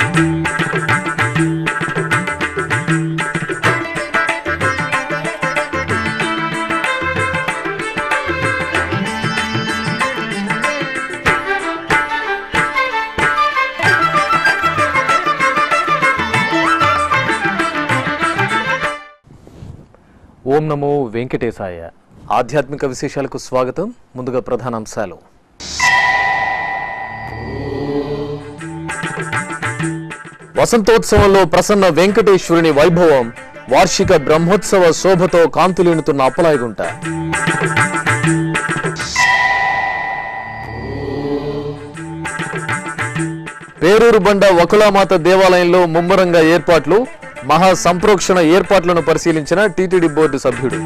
ఓం నమో వెంకటేశాయ. ఆధ్యాత్మిక విశేషాలకు స్వాగతం. ముందుగా ప్రధానాంశాలు. వసంతోత్సవంలో ప్రసన్న వెంకటేశ్వరుని వైభవం. వార్షిక బ్రహ్మోత్సవ శోభతో కాంతులేనుతున్న అప్పలాయగుంట. పేరూరు బండ వకులామాత దేవాలయంలో ముమ్మరంగా ఏర్పాట్లు. మహా సంప్రోక్షణ ఏర్పాట్లను పరిశీలించిన టీటీడీ బోర్డు సభ్యుడు.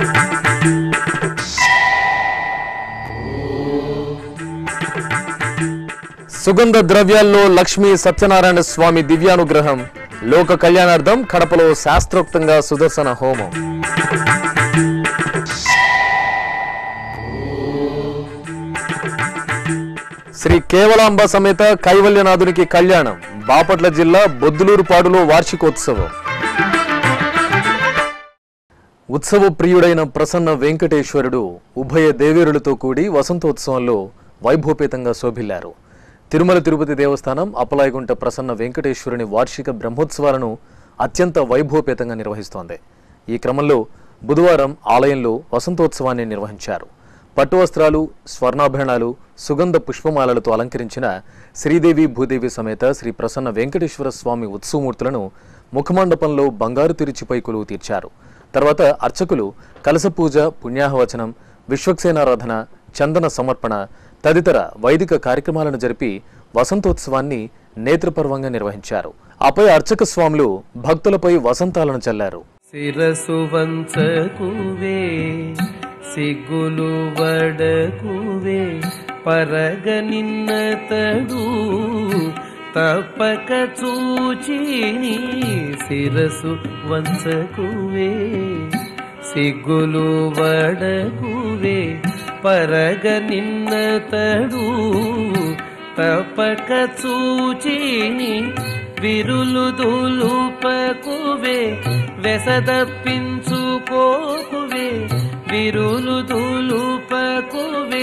సుగంధ ద్రవ్యాల్లో లక్ష్మీ సత్యనారాయణ స్వామి దివ్యానుగ్రహం. లోక కళ్యాణార్థం కడపలో శాస్త్రోక్తంగా సుదర్శన హోమం. శ్రీ కేవలాంబ సమేత కైవల్యనాథునికి కళ్యాణం. బాపట్ల జిల్లా బొద్దులూరుపాడులో వార్షికోత్సవం. ఉత్సవ ప్రియుడైన ప్రసన్న వెంకటేశ్వరుడు ఉభయ దేవేరులతో కూడి వసంతోత్సవంలో వైభోపేతంగా శోభిల్లారు. తిరుమల తిరుపతి దేవస్థానం అప్పలాయగుంట ప్రసన్న వెంకటేశ్వరుని వార్షిక బ్రహ్మోత్సవాలను అత్యంత వైభోపేతంగా నిర్వహిస్తోంది. ఈ క్రమంలో బుధవారం ఆలయంలో వసంతోత్సవాన్ని నిర్వహించారు. పట్టు వస్త్రాలు, స్వర్ణాభరణాలు, సుగంధ పుష్పమాలలతో అలంకరించిన శ్రీదేవి భూదేవి సమేత శ్రీ ప్రసన్న వెంకటేశ్వర స్వామి ఉత్సవమూర్తులను ముఖమండపంలో బంగారు తిరుచిపై కొలువు తీర్చారు. తర్వాత అర్చకులు కలశ పూజ, పుణ్యాహవచనం, విశ్వక్సేనారాధన, చందన సమర్పణ తదితర వైదిక కార్యక్రమాలను జరిపి వసంతోత్సవాన్ని నేత్రపర్వంగా నిర్వహించారు. ఆపై అర్చక స్వాములు భక్తులపై వసంతాలను చల్లారు. సిగ్గులు వడకువే పరగనిన్నతడు తప్పక చూచిని శిరసు వంచకువే. సిగ్గులు వడకువే పరగనిన్నతడు తప్పక చూచిని విరులు దులుపకువే వెసదప్పించుకోకువే. విరులు దులుపకువే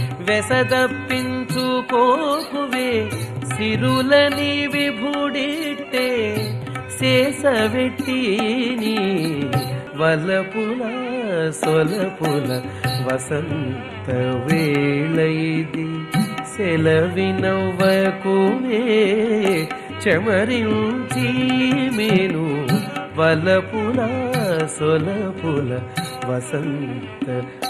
వెసదప్పించుకోకువే. సిరులని విభుడిట్టే శేషవెట్టిని వలపుల సొలపుల వసంత వేళయిది. సెలవినవ్వకువే చమరించి మేను వలపుల సొలపుల వసంత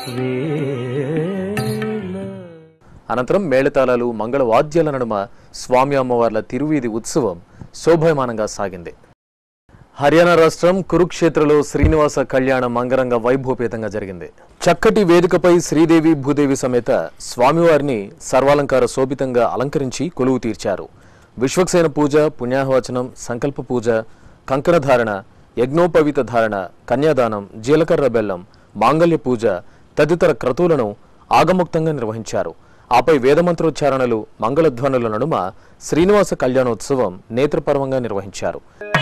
వేళ. అనంతరం మేళతాళాలు, మంగళ వాద్యాల నడుమ స్వామి అమ్మవార్ల తిరువీధి ఉత్సవం శోభాయమానంగా సాగింది. హర్యానా రాష్ట్రం కురుక్షేత్రలో శ్రీనివాస కళ్యాణం అంగరంగ వైభోపేతంగా జరిగింది. చక్కటి వేదికపై శ్రీదేవి భూదేవి సమేత స్వామివారిని సర్వాలంకార శోభితంగా అలంకరించి కొలువు తీర్చారు. విశ్వక్సేన పూజ, పుణ్యాహవచనం, సంకల్ప పూజ, కంకణధారణ, యజ్ఞోపవీత ధారణ, కన్యాదానం, జీలకర్ర బెల్లం, మాంగళ్య పూజ తదితర క్రతువులను ఆగముక్తంగా నిర్వహించారు. ఆపై వేదమంత్రోచ్చారణలు, మంగళధ్వనుల నడుమ శ్రీనివాస కళ్యాణోత్సవం నేత్రపర్వంగా నిర్వహించారు.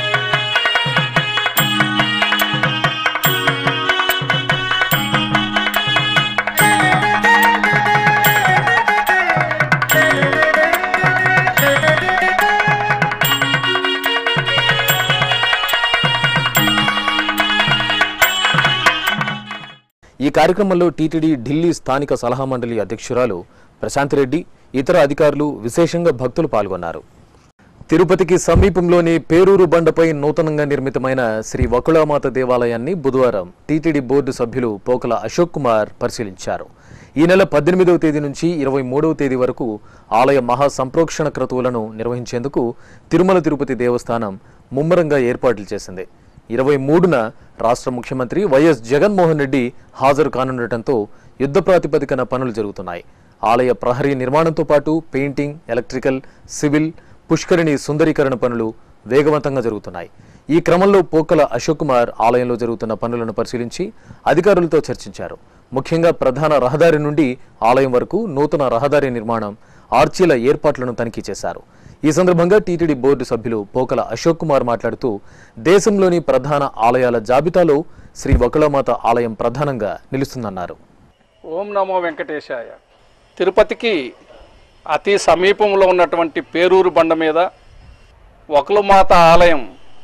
ఈ కార్యక్రమంలో టీటీడీ ఢిల్లీ స్థానిక సలహా మండలి అధ్యక్షురాలు ప్రశాంత్ రెడ్డి, ఇతర అధికారులు, విశేషంగా భక్తులు పాల్గొన్నారు. తిరుపతికి సమీపంలోని పేరూరు బండపై నూతనంగా నిర్మితమైన శ్రీ వకులామాత దేవాలయాన్ని బుధవారం టీటీడీ బోర్డు సభ్యులు పోకల అశోక్ కుమార్ పరిశీలించారు. ఈ నెల 18వ తేదీ నుంచి 23వ తేదీ వరకు ఆలయ మహా సంప్రోక్షణ క్రతువులను నిర్వహించేందుకు తిరుమల తిరుపతి దేవస్థానం ముమ్మరంగా ఏర్పాట్లు చేసింది. 23న రాష్ట్ర ముఖ్యమంత్రి వైఎస్ జగన్మోహన్ రెడ్డి హాజరు కానుండటంతో యుద్ధ ప్రాతిపదికన పనులు జరుగుతున్నాయి. ఆలయ ప్రహరీ నిర్మాణంతో పాటు పెయింటింగ్, ఎలక్ట్రికల్, సివిల్, పుష్కరిణి సుందరీకరణ పనులు వేగవంతంగా జరుగుతున్నాయి. ఈ క్రమంలో పోకల అశోక్ కుమార్ ఆలయంలో జరుగుతున్న పనులను పరిశీలించి అధికారులతో చర్చించారు. ముఖ్యంగా ప్రధాన రహదారి నుండి ఆలయం వరకు నూతన రహదారి నిర్మాణం, ఆర్చీల ఏర్పాట్లను తనిఖీ చేశారు. ఈ సందర్భంగా టీటీడీ బోర్డు సభ్యులు పోకల అశోక్ కుమార్ మాట్లాడుతూ దేశంలోని ప్రధాన ఆలయాల జాబితాలో శ్రీ వకుళమాత ఆలయం ప్రధానంగా నిలుస్తుందన్నారు. ఓం నమో వెంకటేశాయ. తిరుపతికి అతి సమీపంలో ఉన్నటువంటి పేరూరు బండ మీద వకుళమాత ఆలయం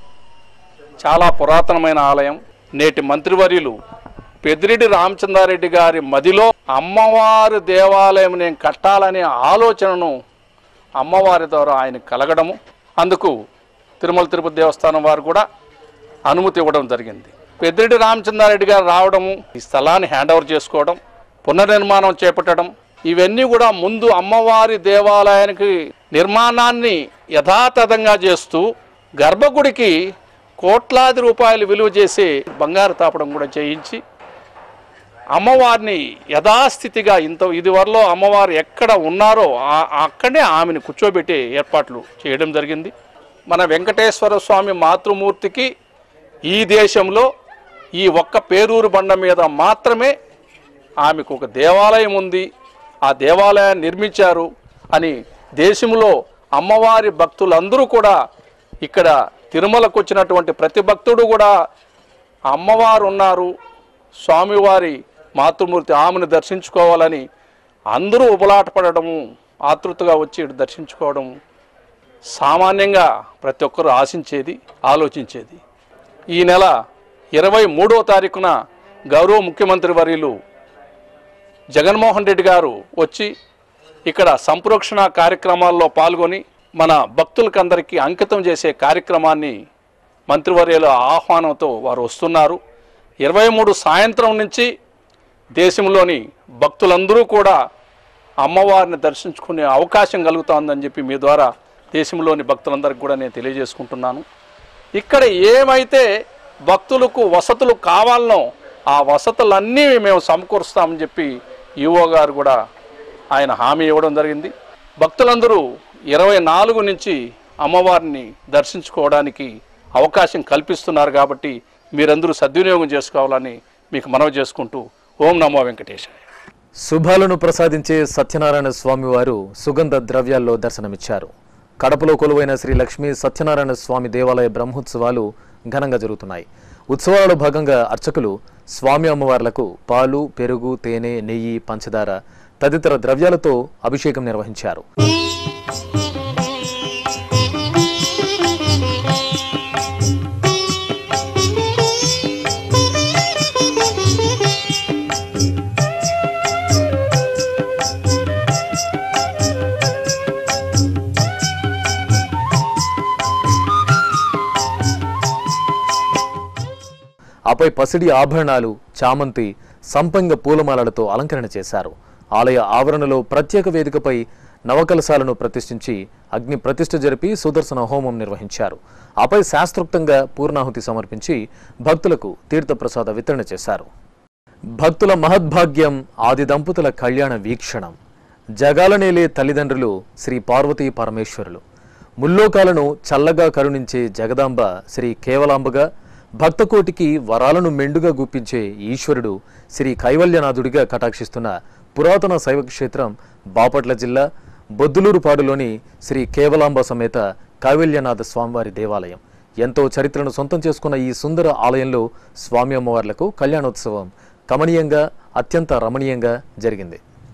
చాలా పురాతనమైన ఆలయం. నేటి మంత్రివర్యులు పెద్దిరెడ్డి రామచంద్రారెడ్డి గారి మదిలో అమ్మవారి దేవాలయం నేను కట్టాలనే ఆలోచనను అమ్మవారి ద్వారా ఆయన కలగడము, అందుకు తిరుమల తిరుపతి దేవస్థానం వారు కూడా అనుమతి ఇవ్వడం జరిగింది. పెద్దిరెడ్డి రామచంద్రారెడ్డి గారు రావడము, ఈ స్థలాన్ని హ్యాండ్ ఓవర్ చేసుకోవడం, పునర్నిర్మాణం చేపట్టడం, ఇవన్నీ కూడా ముందు అమ్మవారి దేవాలయానికి నిర్మాణాన్ని యథాతథంగా చేస్తూ గర్భగుడికి కోట్లాది రూపాయలు విలువ చేసే బంగారు తాపడం కూడా చేయించి అమ్మవారిని యథాస్థితిగా ఇదివరలో అమ్మవారు ఎక్కడ ఉన్నారో అక్కడే ఆమెను కూర్చోబెట్టే ఏర్పాట్లు చేయడం జరిగింది. మన వెంకటేశ్వర స్వామి మాతృమూర్తికి ఈ దేశంలో ఈ ఒక్క పేరూరు బండ మీద మాత్రమే ఆమెకు ఒక దేవాలయం ఉంది, ఆ దేవాలయాన్ని నిర్మించారు అని దేశంలో అమ్మవారి భక్తులందరూ కూడా, ఇక్కడ తిరుమలకు వచ్చినటువంటి ప్రతి భక్తుడు కూడా అమ్మవారు ఉన్నారు, స్వామివారి మాతృమూర్తి ఆమెను దర్శించుకోవాలని అందరూ ఉబలాటపడము, ఆతృతగా వచ్చి దర్శించుకోవడం సామాన్యంగా ప్రతి ఒక్కరూ ఆశించేది, ఆలోచించేది. ఈ నెల 23వ తారీఖున గౌరవ ముఖ్యమంత్రి వర్యులు జగన్మోహన్ రెడ్డి గారు వచ్చి ఇక్కడ సంప్రోక్షణ కార్యక్రమాల్లో పాల్గొని మన భక్తులకందరికీ అంకితం చేసే కార్యక్రమాన్ని మంత్రివర్యుల ఆహ్వానంతో వారు వస్తున్నారు. 23 సాయంత్రం నుంచి దేశంలోని భక్తులందరూ కూడా అమ్మవారిని దర్శించుకునే అవకాశం కలుగుతుందని చెప్పి మీ ద్వారా దేశంలోని భక్తులందరికీ కూడా నేను తెలియజేసుకుంటున్నాను. ఇక్కడ ఏమైతే భక్తులకు వసతులు కావాలనో ఆ వసతులన్నీ మేము సమకూరుస్తామని చెప్పి ఈవో గారు కూడా ఆయన హామీ ఇవ్వడం జరిగింది. భక్తులందరూ 24 నుంచి అమ్మవారిని దర్శించుకోవడానికి అవకాశం కల్పిస్తున్నారు కాబట్టి మీరందరూ సద్వినియోగం చేసుకోవాలని మీకు మనవి చేసుకుంటూ ఓం నమో వెంకటేశాయ. శుభాలను ప్రసాదించే సత్యనారాయణ స్వామి వారు సుగంధ ద్రవ్యాల్లో దర్శనమిచ్చారు. కడపలో కొలువైన శ్రీ లక్ష్మీ సత్యనారాయణ స్వామి దేవాలయ బ్రహ్మోత్సవాలు ఘనంగా జరుగుతున్నాయి. ఉత్సవాలలో భాగంగా అర్చకులు స్వామి అమ్మవార్లకు పాలు, పెరుగు, తేనె, నెయ్యి, పంచదార తదితర ద్రవ్యాలతో అభిషేకం నిర్వహించారు. ఆపై పసిడి ఆభరణాలు, చామంతి, సంపంగ పూలమాలలతో అలంకరణ చేశారు. ఆలయ ఆవరణలో ప్రత్యేక వేదికపై నవకలశాలను ప్రతిష్ఠించి అగ్ని ప్రతిష్ఠ జరిపి సుదర్శన హోమం నిర్వహించారు. ఆపై శాస్త్రోక్తంగా పూర్ణాహుతి సమర్పించి భక్తులకు తీర్థప్రసాద వితరణ చేశారు. భక్తుల మహద్భాగ్యం ఆది దంపతుల కళ్యాణ వీక్షణం. జగాలనేలే తల్లిదండ్రులు శ్రీ పార్వతీ పరమేశ్వరులు. ముల్లోకాలను చల్లగా కరుణించే జగదాంబ శ్రీ కేవలాంబగా, భక్తకోటికి వరాలను మెండుగా గుప్పించే ఈశ్వరుడు శ్రీ కైవల్యనాథుడిగా కటాక్షిస్తున్న పురాతన శైవక్షేత్రం బాపట్ల జిల్లా బొద్దులూరుపాడులోని శ్రీ కేవలాంబ సమేత కైవల్యనాథ స్వామివారి దేవాలయం. ఎంతో చరిత్రను సొంతం చేసుకున్న ఈ సుందర ఆలయంలో స్వామి అమ్మవార్లకు కళ్యాణోత్సవం కమనీయంగా, అత్యంత రమణీయంగా జరిగింది.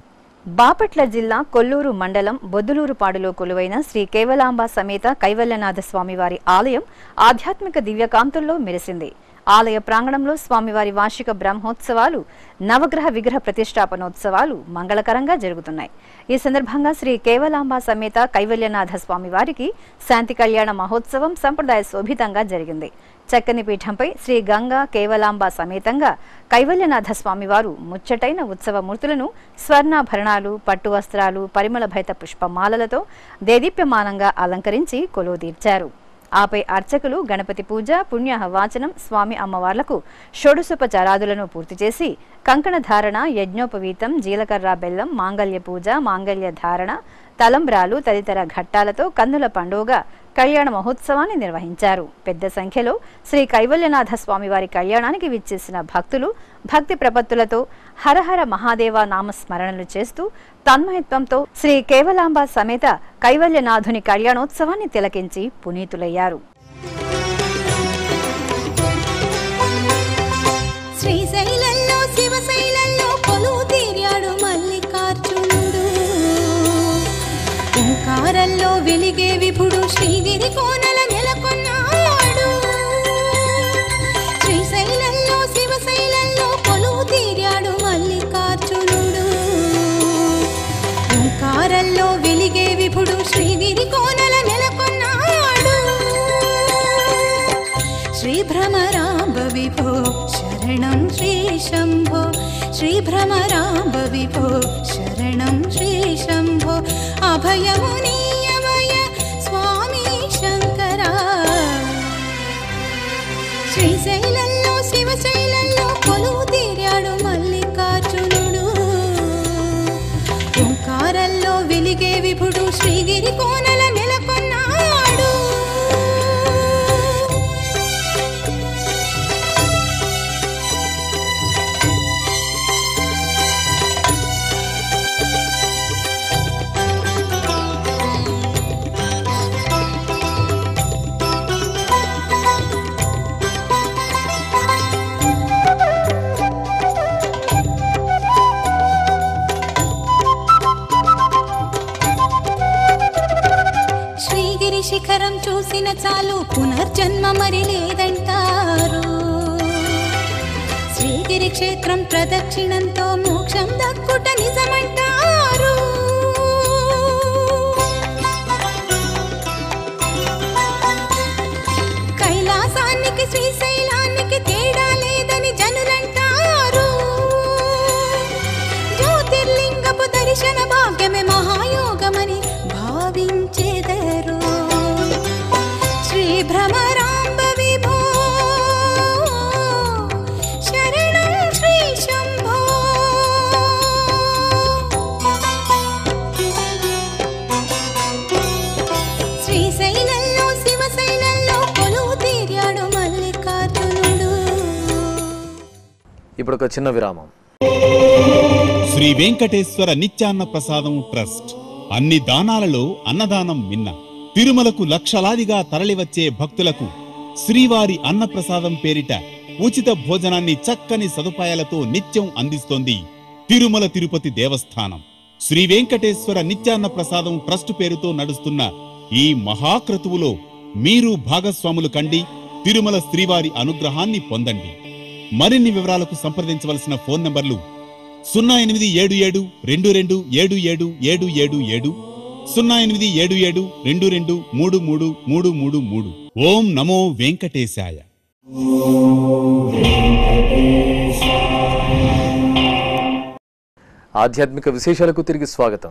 బాపట్ల జిల్లా కొల్లూరు మండలం బొద్దులూరుపాడులో కొలువైన శ్రీ కేవలాంబ సమేత కైవల్యనాథ స్వామివారి ఆలయం ఆధ్యాత్మిక దివ్యకాంతుల్లో మెరిసింది. ఆలయ ప్రాంగణంలో స్వామివారి వార్షిక బ్రహ్మోత్సవాలు, నవగ్రహ విగ్రహ ప్రతిష్టాపనోత్సవాలు మంగళకరంగా జరుగుతున్నాయి. ఈ సందర్భంగా శ్రీ కేవలాంబ సమేత కైవల్యనాథ స్వామివారికి శాంతి కళ్యాణ మహోత్సవం సంప్రదాయ శోభితంగా జరిగింది. చక్కని పీఠంపై శ్రీ గంగా కేవలాంబ సమేతంగా కైవల్యనాథ స్వామివారు ముచ్చటైన ఉత్సవ మూర్తులను స్వర్ణాభరణాలు, పట్టు వస్త్రాలు, పరిమళ భైత పుష్పమాలలతో దేదీప్యమానంగా అలంకరించి కొలువుదీర్చారు. ఆపై అర్చకులు గణపతి పూజ, పుణ్యహవాచనం, స్వామి అమ్మవార్లకు షోడశోపచారాదులను పూర్తి చేసి కంకణ ధారణ, యజ్ఞోపవీతం, జీలకర్ర బెల్లం, మాంగళ్య పూజ, మాంగళ్య ధారణ, తలంబ్రాలు తదితర ఘట్టాలతో కన్నుల పండుగగా కళ్యాణ మహోత్సవాన్ని నిర్వహించారు. పెద్ద సంఖ్యలో శ్రీ కైవల్యనాథ స్వామివారి కళ్యాణానికి విచ్చేసిన భక్తులు భక్తి ప్రపత్తులతో హరహర మహాదేవ నామస్మరణలు చేస్తూ తన్మయత్వంతో శ్రీ కేవలాంబ సమేత కైవల్యనాథుని కళ్యాణోత్సవాన్ని తిలకించి పునీతులయ్యారు. శ్రీశైలంలో శివశైలంలో కొలువు తీరాడు మల్లికార్జునుడు. ఓంకారంలో వెలిగే విభుడు శ్రీగిరి కోనల నెలకొన్నాడు. శ్రీశైలంలో శివశైలంలో కొలువు తీరాడు మల్లికార్జునుడు. ఓంకారంలో వెలిగే విభుడు శ్రీగిరి కోనల నెలకొన్నాడు. శ్రీ భ్రమరాంబ విభో శరణం శ్రీ శంభో. శ్రీ భ్రమరాంబ విభో శరణం శ్రీ శంభో. అభయము నీయమయ స్వామి శంకరా. శ్రీశైలంలో శివశైలంలో కొలువు తీరాడు మల్లికార్జునుడు. ఓంకారంలో వెలిగే విభుడు శ్రీగిరి కోనల నెలకొన్నాడు. శిఖరం చూసిన చాలు పునర్జన్మ మరి లేదంటారు. శ్రీగిరి క్షేత్రం ప్రదక్షిణంతో మోక్షం దక్కుట నిజమంటారు. కైలాసానికి శ్రీశైలానికి తేడా లేదని జనులంటారు. జ్యోతిర్లింగపు దర్శన భాగ్యమే మహాయోగమని భావించేదరు. శ్రీ భ్రమరాంబ విభో శరణం శ్రీ శంభో. శ్రీశైలంలో శివశైలంలో కొలువు తీరాడు మల్లికార్జునుడు. ఇప్పుడు ఒక చిన్న విరామం. శ్రీ వెంకటేశ్వర నిత్యాన్న ప్రసాదం ట్రస్ట్ అన్ని దానాలలో అన్నదానం మిన్న. తిరుమలకు లక్షలాదిగా తరలివచ్చే భక్తులకు శ్రీవారి అన్నప్రసాదం పేరిట ఉచిత భోజనాన్ని చక్కని సదుపాయాలతో నిత్యం అందిస్తోంది తిరుమల తిరుపతి దేవస్థానం. శ్రీ వెంకటేశ్వర నిత్యాన్న ప్రసాదం ట్రస్ట్ పేరుతో నడుస్తున్న ఈ మహాక్రతువులో మీరు భాగస్వాములు కండి, తిరుమల శ్రీవారి అనుగ్రహాన్ని పొందండి. మరిన్ని వివరాలకు సంప్రదించవలసిన ఫోన్ నంబర్లు 087722777777, 087722333333. ఓం నమో వెంకటేశాయ. ఆధ్యాత్మిక విశేషాలకు తిరిగి స్వాగతం.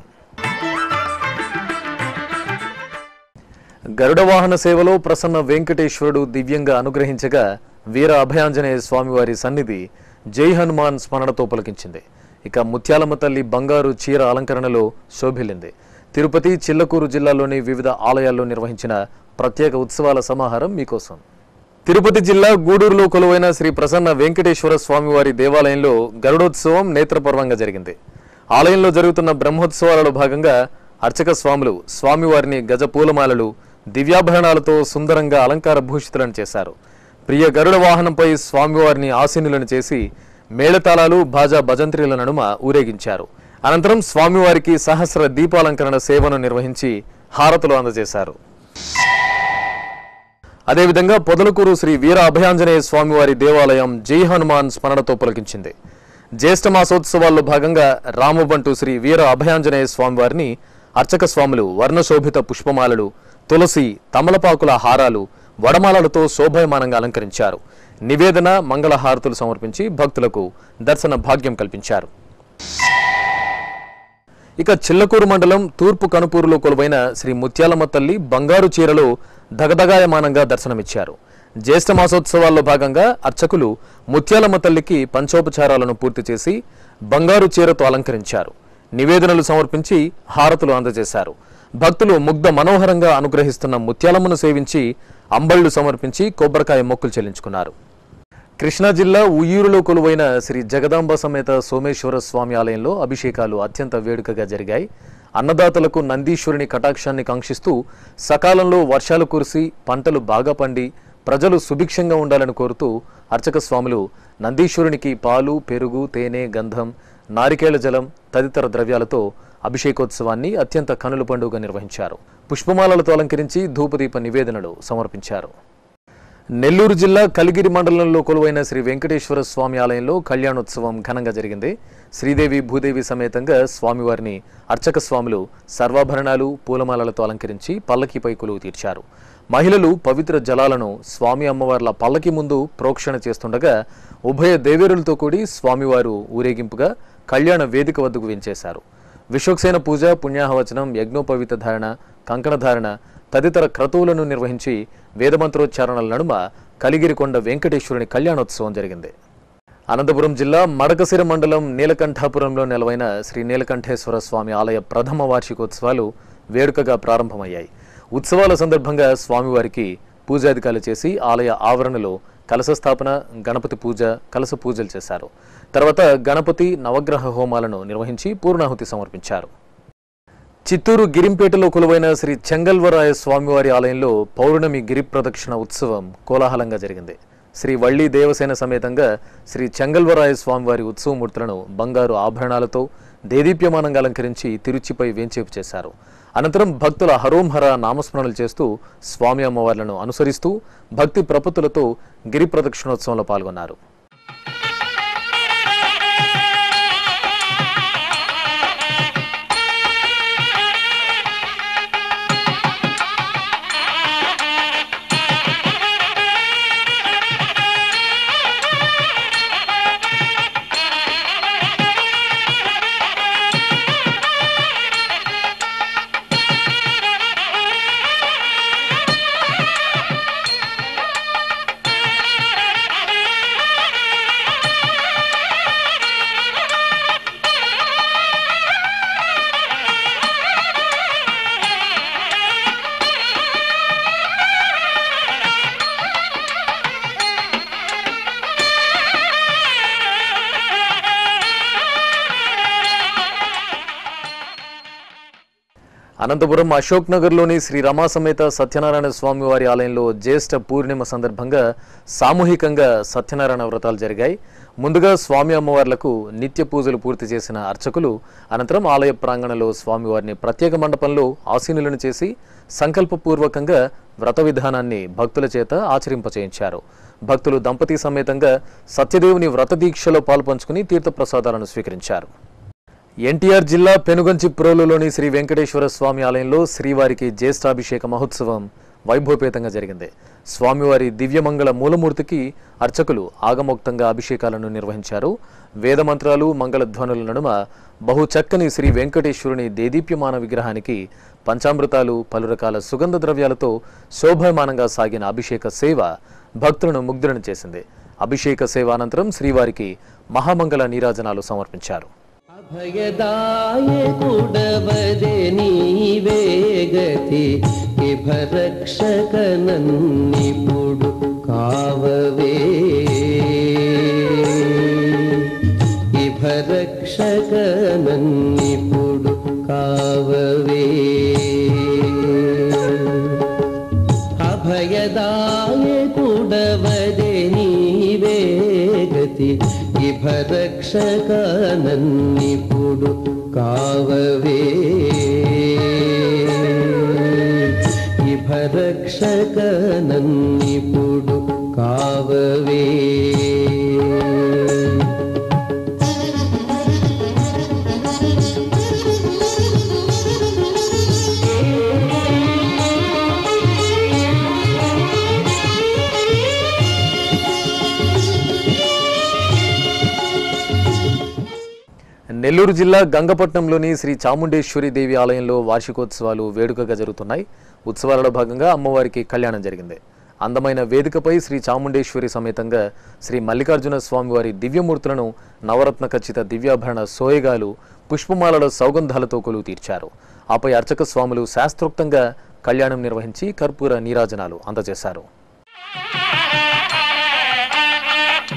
గరుడ వాహన సేవలో ప్రసన్న వెంకటేశ్వరుడు దివ్యంగా అనుగ్రహించగా వీర అభయాంజనేయ స్వామివారి సన్నిధి జై హనుమాన్ స్మరణతో పలికించింది. ఇక ముత్యాలమ్మ తల్లి బంగారు చీర అలంకరణలో శోభిల్లింది. తిరుపతి, చిల్లకూరు జిల్లాలోని వివిధ ఆలయాల్లో నిర్వహించిన ప్రత్యేక ఉత్సవాల సమాహారం మీకోసం. తిరుపతి జిల్లా గూడూరులో కొలువైన శ్రీ ప్రసన్న వెంకటేశ్వర స్వామివారి దేవాలయంలో గరుడోత్సవం నేత్రపర్వంగా జరిగింది. ఆలయంలో జరుగుతున్న బ్రహ్మోత్సవాలలో భాగంగా అర్చక స్వాములు స్వామివారిని గజ పూలమాలలు, దివ్యాభరణాలతో సుందరంగా అలంకార భూషితులను చేశారు. ప్రియ గరుడ వాహనంపై స్వామివారిని ఆసీనులను చేసి మేళతాళాలు, బాజా భజంత్రీల నడుమ ఊరేగించారు. అనంతరం స్వామివారికి సహస్ర దీపాలంకరణ సేవను నిర్వహించి హారతులు అందజేశారు. అదేవిధంగా పొదలకూరు శ్రీ వీర అభయాంజనేయ స్వామివారి దేవాలయం జై హనుమాన్ స్మరణతో పులకించింది. జ్యేష్ఠ మాసోత్సవాల్లో భాగంగా రామబంటు శ్రీ వీర అభయాంజనేయ స్వామివారిని అర్చక స్వాములు వర్ణశోభిత పుష్పమాలలు, తులసి, తమలపాకుల హారాలు, వడమాలలతో శోభయమానంగా అలంకరించారు. నివేదన, మంగళహారతులు సమర్పించి భక్తులకు దర్శన భాగ్యం కల్పించారు. ఇక చిల్లకూరు మండలం తూర్పు కనుపూరులో కొలువైన శ్రీ ముత్యాలమ్మ తల్లి బంగారు చీరలో దగదగాయమానంగా దర్శనమిచ్చారు. జ్యేష్ఠ మాసోత్సవాల్లో భాగంగా అర్చకులు ముత్యాలమ్మ తల్లికి పంచోపచారాలను పూర్తి చేసి బంగారు చీరతో అలంకరించారు. నివేదనలు సమర్పించి హారతులు అందజేశారు. భక్తులు ముగ్ధ మనోహరంగా అనుగ్రహిస్తున్న ముత్యాలమ్మను సేవించి అంబళ్లు సమర్పించి కొబ్బరికాయ మొక్కులు చెల్లించుకున్నారు. కృష్ణా జిల్లా ఉయ్యూరులో కొలువైన శ్రీ జగదాంబ సమేత సోమేశ్వర స్వామి ఆలయంలో అభిషేకాలు అత్యంత వేడుకగా జరిగాయి. అన్నదాతలకు నందీశ్వరుని కటాక్షాన్ని కాంక్షిస్తూ సకాలంలో వర్షాలు కురిసి పంటలు బాగా పండి ప్రజలు సుభిక్షంగా ఉండాలని కోరుతూ అర్చక స్వాములు నందీశ్వరునికి పాలు, పెరుగు, తేనె, గంధం, నారికేళ జలం తదితర ద్రవ్యాలతో అభిషేకోత్సవాన్ని అత్యంత కనుల పండుగ నిర్వహించారు. పుష్పమాలలతో అలంకరించి ధూపదీప నివేదనలు సమర్పించారు. నెల్లూరు జిల్లా కలిగిరి మండలంలో కొలువైన శ్రీ వెంకటేశ్వర స్వామి ఆలయంలో కళ్యాణోత్సవం ఘనంగా జరిగింది. శ్రీదేవి భూదేవి సమేతంగా స్వామివారిని అర్చక స్వాములు సర్వాభరణాలు, పూలమాలలతో అలంకరించి పల్లకిపై కొలువు తీర్చారు. మహిళలు పవిత్ర జలాలను స్వామి అమ్మవార్ల పల్లకి ముందు ప్రోక్షణ చేస్తుండగా ఉభయ దేవేరులతో కూడి స్వామివారు ఊరేగింపుగా కళ్యాణ వేదిక వద్దకు వెంచేశారు. విశ్వక్సేన పూజ, పుణ్యాహవచనం, యజ్ఞోపవీత ధారణ, కంకణధారణ తదితర క్రతువులను నిర్వహించి వేదమంత్రోచ్చారణల నడుమ కలిగిరికొండ వెంకటేశ్వరుని కళ్యాణోత్సవం జరిగింది. అనంతపురం జిల్లా మడకశిర మండలం నీలకంఠాపురంలో నెలవైన శ్రీ నీలకంఠేశ్వర స్వామి ఆలయ ప్రథమ వార్షికోత్సవాలు వేడుకగా ప్రారంభమయ్యాయి. ఉత్సవాల సందర్భంగా స్వామివారికి పూజాధికారులు చేసి ఆలయ ఆవరణలో కలశ స్థాపన, గణపతి పూజ, కలశ పూజలు చేశారు. తర్వాత గణపతి నవగ్రహ హోమాలను నిర్వహించి పూర్ణాహుతి సమర్పించారు. చిత్తూరు గిరింపేటలో కొలువైన శ్రీ చెంగల్వరాయ స్వామివారి ఆలయంలో పౌర్ణమి గిరి ప్రదక్షిణ ఉత్సవం కోలాహలంగా జరిగింది. శ్రీ వళ్ళీ దేవసేన సమేతంగా శ్రీ చెంగల్వరాయ స్వామివారి ఉత్సవమూర్తులను బంగారు ఆభరణాలతో దేదీప్యమానంగా అలంకరించి తిరుచిపై వేంచేపు చేశారు. అనంతరం భక్తుల హరోంహర నామస్మరణలు చేస్తూ స్వామి అమ్మవార్లను అనుసరిస్తూ భక్తి ప్రపత్తులతో గిరి ప్రదక్షిణోత్సవంలో పాల్గొన్నారు. అనంతపురం అశోక్ నగర్లోని శ్రీ రమా సమేత సత్యనారాయణ స్వామివారి ఆలయంలో జ్యేష్ఠ పూర్ణిమ సందర్భంగా సామూహికంగా సత్యనారాయణ వ్రతాలు జరిగాయి. ముందుగా స్వామి అమ్మవార్లకు నిత్య పూజలు పూర్తి చేసిన అర్చకులు అనంతరం ఆలయ ప్రాంగణంలో స్వామివారిని ప్రత్యేక మండపంలో ఆసీనులను చేసి సంకల్పపూర్వకంగా వ్రత విధానాన్ని భక్తుల చేత ఆచరింపచేయించారు. భక్తులు దంపతి సమేతంగా సత్యదేవుని వ్రత దీక్షలో పాల్పంచుకుని తీర్థప్రసాదాలను స్వీకరించారు. ఎన్టీఆర్ జిల్లా పెనుగంచిప్రోలులోని శ్రీ వెంకటేశ్వర స్వామి ఆలయంలో శ్రీవారికి జ్యేష్ఠాభిషేక మహోత్సవం వైభవపేతంగా జరిగింది. స్వామివారి దివ్యమంగళ మూలమూర్తికి అర్చకులు ఆగమోక్తంగా అభిషేకాలను నిర్వహించారు. వేదమంత్రాలు, మంగళధ్వనుల నడుమ బహు చక్కని శ్రీ వెంకటేశ్వరుని దేదీప్యమాన విగ్రహానికి పంచామృతాలు, పలు రకాల సుగంధ ద్రవ్యాలతో శోభాయమానంగా సాగిన అభిషేక సేవ భక్తులను ముగ్ధులను చేసింది. అభిషేక సేవ అనంతరం శ్రీవారికి మహామంగళ నీరాజనాలు సమర్పించారు. అభయదాయకుడవదే నీవే గతి ఇభరక్షకనన్నిపుడు కావవే ఇభరక్షకనన్నిపుడు కావవే అభయదాయకుడవదే నీవే గతి ఇభరక్షకనన్నిపుడు కావవే ఇభరక్షకనన్నిపుడు కావవే. నెల్లూరు జిల్లా గంగపట్నంలోని శ్రీ చాముండేశ్వరి దేవి ఆలయంలో వార్షికోత్సవాలు వేడుకగా జరుగుతున్నాయి. ఉత్సవాలలో భాగంగా అమ్మవారికి కళ్యాణం జరిగింది. అందమైన వేదికపై శ్రీ చాముండేశ్వరి సమేతంగా శ్రీ మల్లికార్జున స్వామివారి దివ్యమూర్తులను నవరత్న ఖచ్చిత దివ్యాభరణ సోయగాలు, పుష్పమాలల సౌగంధాలతో కొలువు తీర్చారు. ఆపై అర్చక స్వాములు శాస్త్రోక్తంగా కళ్యాణం నిర్వహించి కర్పూర నీరాజనాలు అందజేశారు.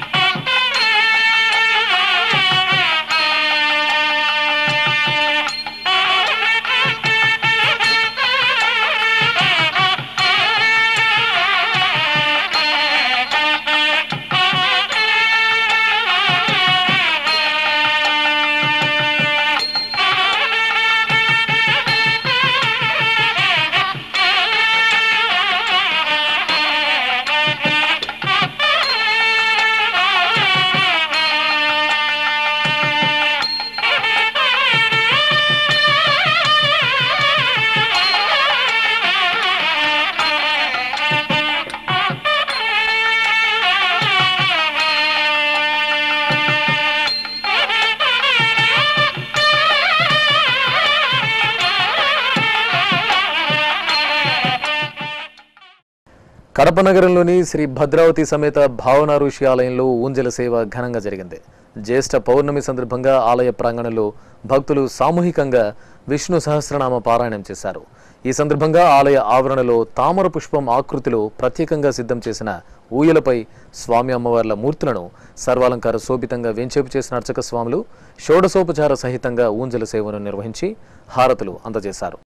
కడప నగరంలోని శ్రీ భద్రావతి సమేత భావన ఋషి ఆలయంలో ఊంజల సేవ ఘనంగా జరిగింది. జ్యేష్ఠ పౌర్ణమి సందర్భంగా ఆలయ ప్రాంగణంలో భక్తులు సామూహికంగా విష్ణు సహస్రనామ పారాయణం చేశారు. ఈ సందర్భంగా ఆలయ ఆవరణలో తామర పుష్పం ఆకృతిలో ప్రత్యేకంగా సిద్ధం చేసిన ఊయలపై స్వామి అమ్మవార్ల మూర్తులను సర్వాలంకార శోభితంగా వేంచేపు చేసిన అర్చక స్వాములు షోడశోపచార సహితంగా ఊంజల సేవను నిర్వహించి హారతులు అందజేశారు.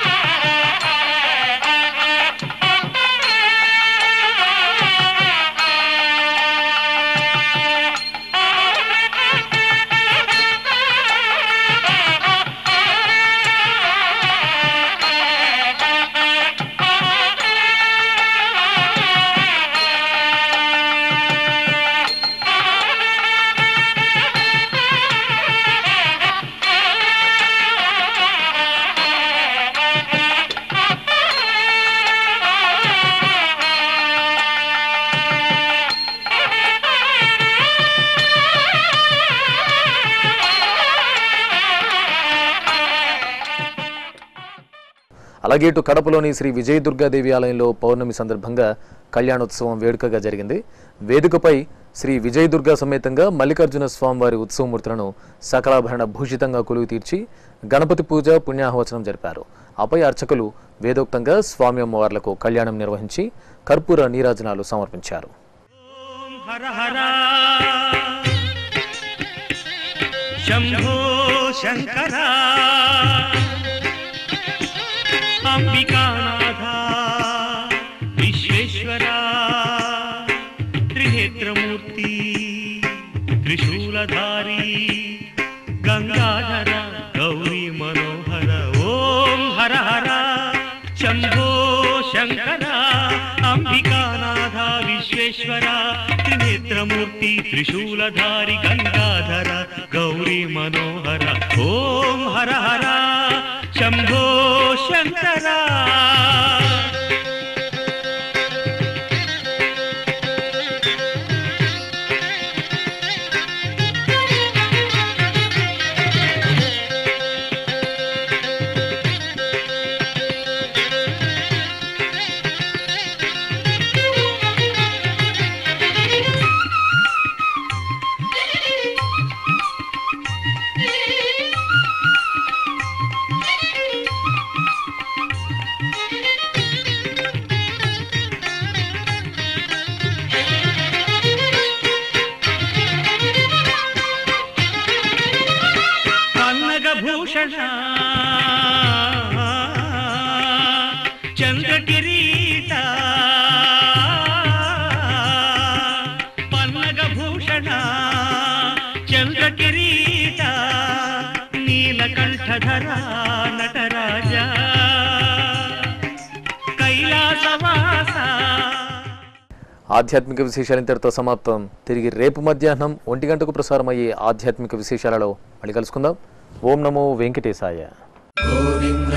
అలాగే ఇటు కడపలోని శ్రీ విజయదుర్గాదేవి ఆలయంలో పౌర్ణమి సందర్భంగా కళ్యాణోత్సవం వేడుకగా జరిగింది. వేదికపై శ్రీ విజయదుర్గా సమేతంగా మల్లికార్జున స్వామివారి ఉత్సవమూర్తులను సకలాభరణ భూషితంగా కొలువు తీర్చి గణపతి పూజ పుణ్యాహవచనం జరిపారు. ఆపై అర్చకులు వేదోక్తంగా స్వామి అమ్మవార్లకు కళ్యాణం నిర్వహించి కర్పూర నీరాజనాలు సమర్పించారు. శంభో శంకర అంబికానాథ విశ్వేశ్వర త్రినేత్రమూర్తి త్రిశూలధారి గంగాధర గౌరీ మనోహర ఓం హర హర శంభో శంకర అంబికానాథ విశ్వేశ్వర త్రినేత్రమూర్తి త్రిశూలధారి గంగాధర గౌరీ మనోహర ఓం హర హర శంభో శంకర. భూషణ చంద్రకిరీట పన్నగ భూషణ చంద్రకిరీట నీలకంఠధర నటరాజ కైలాసవాస. ఆధ్యాత్మిక విశేషాలు ఇంతటితో సమాప్తం. తిరిగి రేపు మధ్యాహ్నం 1 గంటకు ప్రసారమయ్యే ఆధ్యాత్మిక విశేషాలలో మళ్ళీ కలుసుకుందాం. ఓం నమో వెంకటేశాయ.